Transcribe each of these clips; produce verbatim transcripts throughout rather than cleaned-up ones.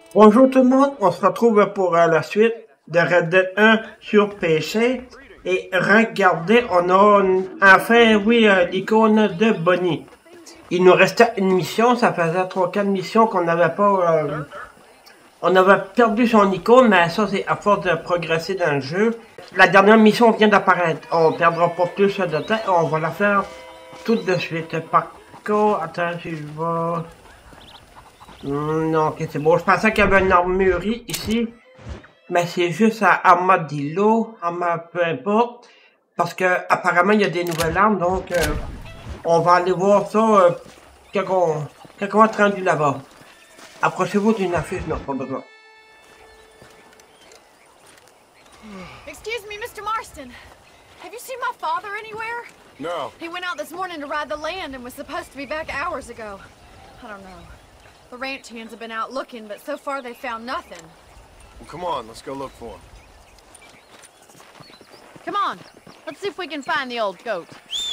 Bonjour tout le monde, on se retrouve pour euh, la suite de Red Dead un sur P C. Et regardez, on a une- enfin, oui, euh, l'icône de Bonnie. Il nous restait une mission, ça faisait trois quatre missions qu'on n'avait pas... Euh, on avait perdu son icône, mais ça c'est à force de progresser dans le jeu. La dernière mission vient d'apparaître, on perdra pas plus de temps, on va la faire tout de suite. Par contre, attends, si je vais... Non, ok, c'est bon. Je pensais qu'il y avait une armurerie ici. Mais c'est juste à Armadillo, Arma, peu importe. Parce que apparemment il y a des nouvelles armes, donc euh, on va aller voir ça euh, quand, on, quand on va être rendu là-bas. Approchez-vous d'une affiche, non, pas besoin. Excuse me, Mister Marston. Have you seen my father anywhere? No. He went out this morning to ride the land and was supposed to be back hours ago. I don't know. The ranch hands have been out looking, but so far they found nothing. Well, come on, let's go look for him. Come on, let's see if we can find the old goat.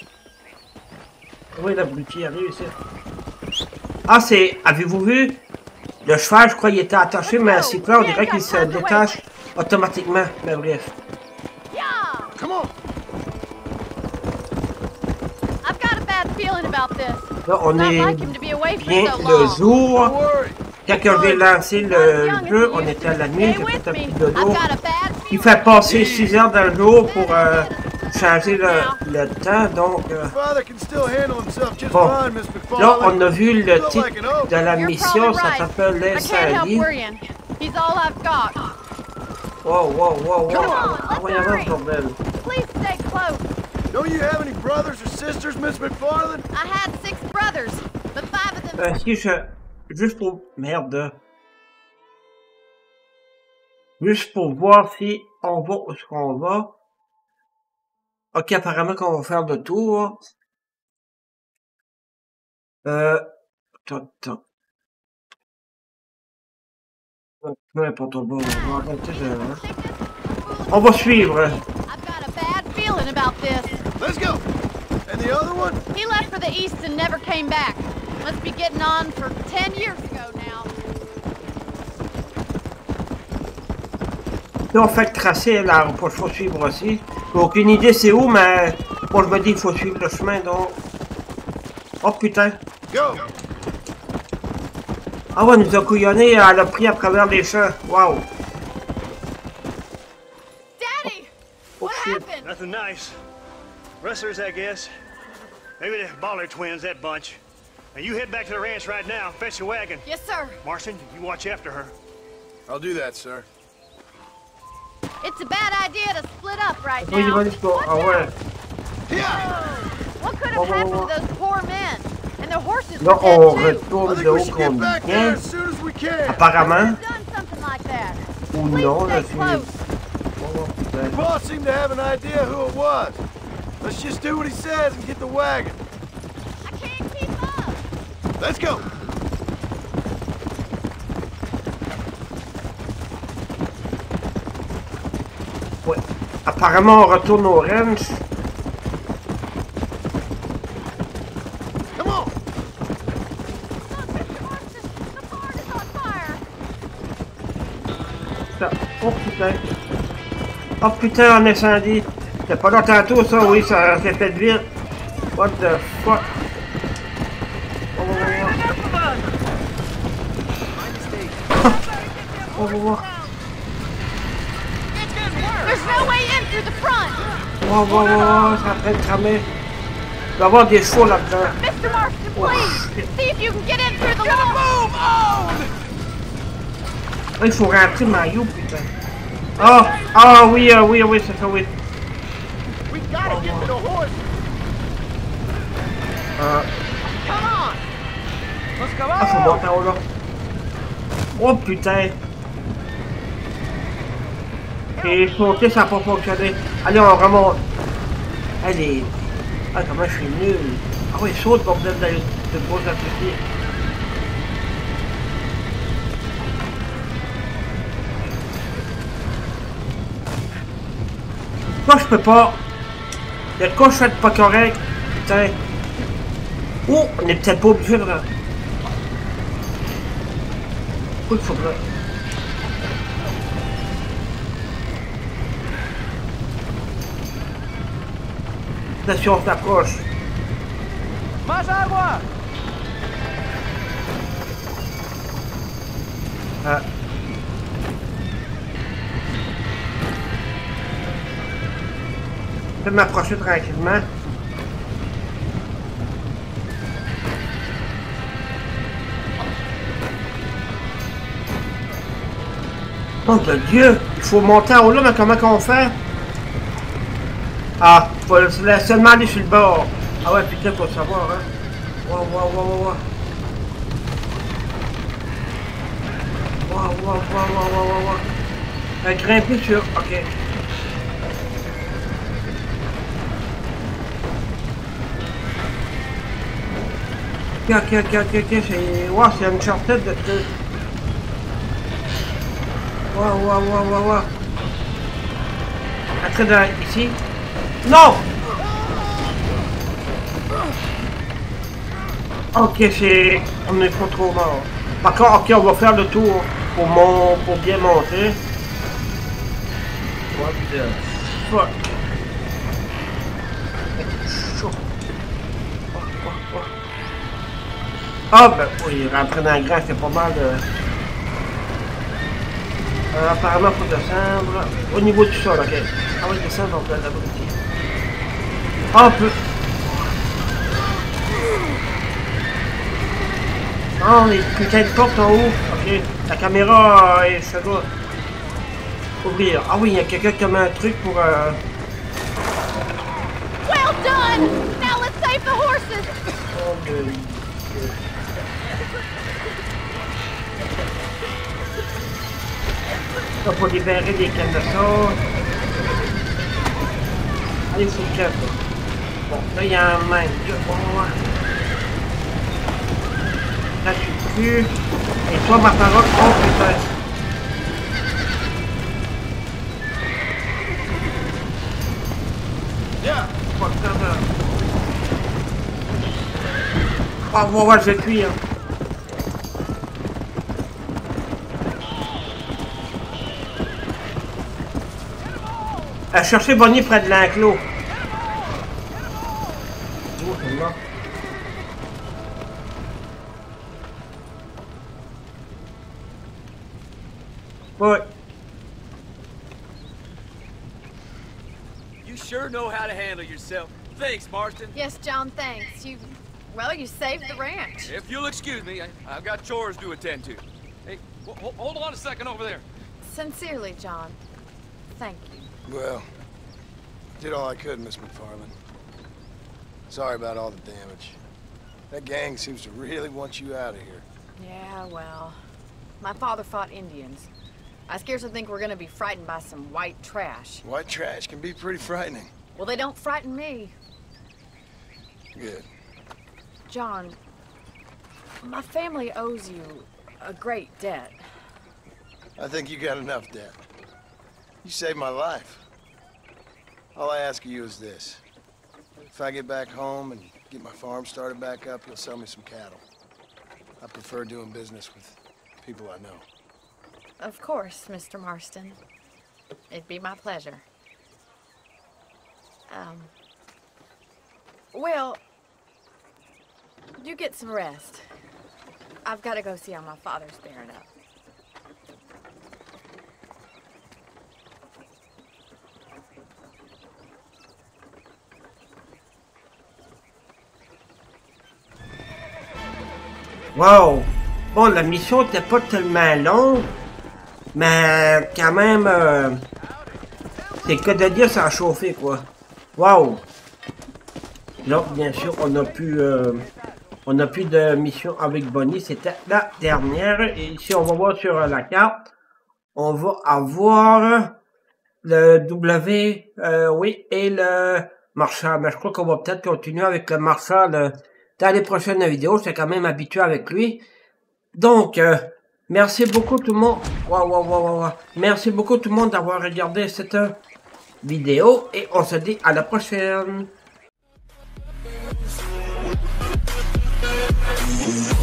Oui, l'abruti arrive ici. Ah, c'est... Avez-vous vu? Le cheval, je crois, il était attaché, mais à siffler, on dirait qu'il se détache automatiquement. Mais bref. Yeah! Come on! I've got a bad feeling about this. Là, on Not est like him to be away for bien so le long. jour. Don't worry. Quand j'ai lancé le jeu, on était à la nuit, j'ai fait un petit dodo. Il fait passer six heures dans le jour pour euh, changer le, le temps, donc... Euh, Father can still handle himself just bon, fine, Miss là, on McFarlane. a vu le titre de la mission, ça s'appelle l'incendie. He's all I've got. Wow, wow, wow, Come wow. on, Ah, let's voyons, hurry. bordel. Please stay close. Don't you have any brothers or sisters, Miss McFarlane? I had six brothers, but five of them... Euh, si je... Juste pour... Merde. Juste pour voir si on va où est-ce qu'on va. Ok, apparemment qu'on va faire le tour. Euh... Attends, attends. Peu importe, on va, on va arrêter de... On va suivre. I've got a bad feeling about this. Let's go! And the other one? He left for the east and never came back. Must be getting on for ten years ago now. Là, on fait le tracé, là, il faut suivre aussi. J'ai aucune idée c'est où, mais moi je me dis qu'il faut suivre le chemin, donc... Oh putain! Go! Ah ouais, elle nous a couillonné, elle a pris à travers les champs. Wow! Daddy! Oh What shit! happened? Nothing nice. Rustlers, I guess. Maybe the Baller twins, that bunch. Now you head back to the ranch right now. Fetch the wagon. Yes, sir. Marston, you watch after her. I'll do that, sir. It's a bad idea to split up right Oui, il now. va jusqu'au... Ah ouais! What could Oh, have oh, happened oh. to those poor men? And their horses Là, were on dead too. I retourne think de we haut should qu'on get back there vient. as soon as we can. Apparemment. Done something like that. Ou Please non, là, stay c'est... close. Oh, putain. The boss seemed to have an idea who it was. Let's just do what he says and get the wagon. I can't keep up. Let's go! Ouais. Apparemment, on retourne au ranch. Come on! Look, Mister Marston, the barn is on fire. Ça. Oh putain! Oh putain, un incendie! C'est pas là tantôt, ça, oui, ça s'est fait vite. What the fuck? Oh, oh, oh. Oh, oh, oh. There's no way in through the front. Wow, wow, wow, ça fait cramer. Il va y avoir des chevaux là-dedans. Mister Marston, Oh, please. shit. See if you can get in through the little... Move on! Ah, il faut rentrer Mario, putain. Ah, ah oui, ah, oui, oui, c'est ça, oui. We gotta get to the horse. Ah, Come on! Let's go! ah, faut monter en haut là. Oh putain. Et sauter, ça n'a pas fonctionné. Allez, on remonte. Allez. Ah, comment je suis nul. Ah oui, saute, bordel de, de gros associés. Pourquoi je peux pas? Il y a de quoi je fais de pas correct. Putain. Oh, on est peut-être pas obligé de... Pourquoi il faudrait... Attention, on s'approche. Más agua! Ah. Je peux m'approcher tranquillement. Oh de Dieu! Il faut monter en haut là, mais comment qu'on fait? Ah, faut seulement aller sur le bord. Ah ouais, putain, faut savoir, hein. Wow, wow, wow, wow, wow. Wow, wow, wow, wow, wow, wow, wow. Euh, grimper sur... Ok. Ok, ok, ok, ok, ok, c'est... Wow, c'est une chartette de trucs. Wow, wow, wow, wow, wow. Après, dans... ici. Non! Ok, c'est... On est pas trop mort. Par contre, ok, on va faire le tour pour, mon... pour bien monter. What the fuck? Chaud. Ah ben oui, rentrer dans le grand, c'est pas mal de... Euh, apparemment, il faut descendre au niveau du sol, ok. Ah oui, descendre, on peut l'abrutir. Ah, on peut... Oh, les putains de portes en haut. Ok, la caméra euh, ça doit ouvrir. Ah oui, il y a quelqu'un qui a mis un truc pour... Euh... Well done! Now let's save the horses! Oh, de... Ça, pour libérer des cannes de sauce. Allez, c'est le cap. Bon, là, il y a un main. Bon, là, je suis plus. Et toi, ma parole, oh putain. Yeah. Pas le temps de... Oh, on va voir, je vais cuire. À chercher Bonnie près de l'enclos. Oh, c'est là. Ouais. You sure know how to handle yourself. Thanks, Marston. Yes, John, thanks. You... Well, you saved the ranch. If you'll excuse me, I, I've got chores to attend to. Hey, hold on a second over there. Sincerely, John. Thank you. Well, did all I could, Miss McFarland. Sorry about all the damage. That gang seems to really want you out of here. Yeah, well... My father fought Indians. I scarcely think we're gonna be frightened by some white trash. White trash can be pretty frightening. Well, they don't frighten me. Good. John, my family owes you a great debt. I think you got enough debt. You saved my life. All I ask of you is this. If I get back home and get my farm started back up, you'll sell me some cattle. I prefer doing business with people I know. Of course, Mister Marston. It'd be my pleasure. Um... Well... You get some rest. I've got to go see how my father's bearing up. Wow! Bon, la mission n'était pas tellement longue, mais quand même, euh, c'est le cas de dire, ça a chauffé, quoi. Wow! Donc, bien sûr, on a pu, euh, on a plus de mission avec Bonnie, c'était la dernière. Et ici, on va voir sur la carte, on va avoir le W, euh, oui, et le Marshall. Mais je crois qu'on va peut-être continuer avec le Marshall euh, dans les prochaines vidéos. J'étais quand même habitué avec lui. Donc, euh, merci beaucoup tout le monde. Wow, wow, wow, wow, wow. Merci beaucoup tout le monde d'avoir regardé cette vidéo. Et on se dit à la prochaine.